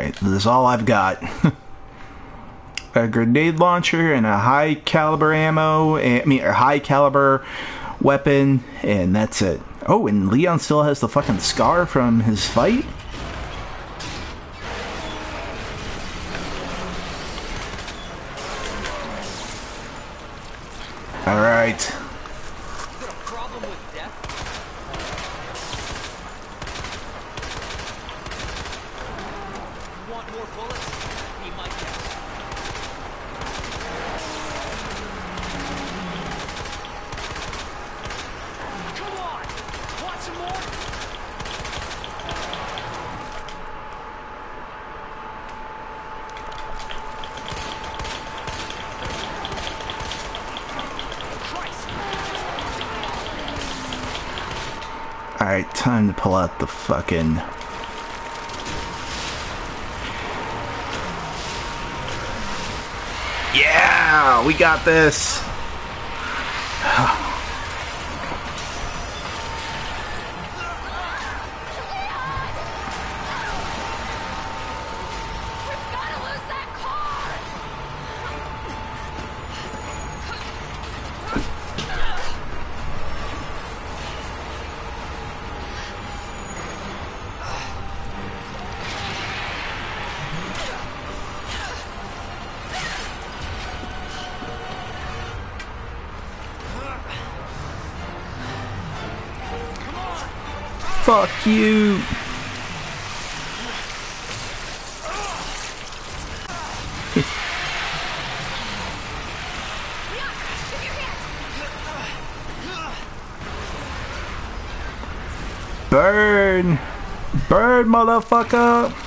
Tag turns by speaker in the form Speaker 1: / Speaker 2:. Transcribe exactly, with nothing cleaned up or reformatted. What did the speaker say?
Speaker 1: Alright, this is all I've got. A grenade launcher and a high caliber ammo, I mean, a high caliber weapon, and that's it. Oh, and Leon still has the fucking scar from his fight? Alright. Alright, time to pull out the fucking... Yeah! We got this! Fuck you! Burn! Burn, motherfucker!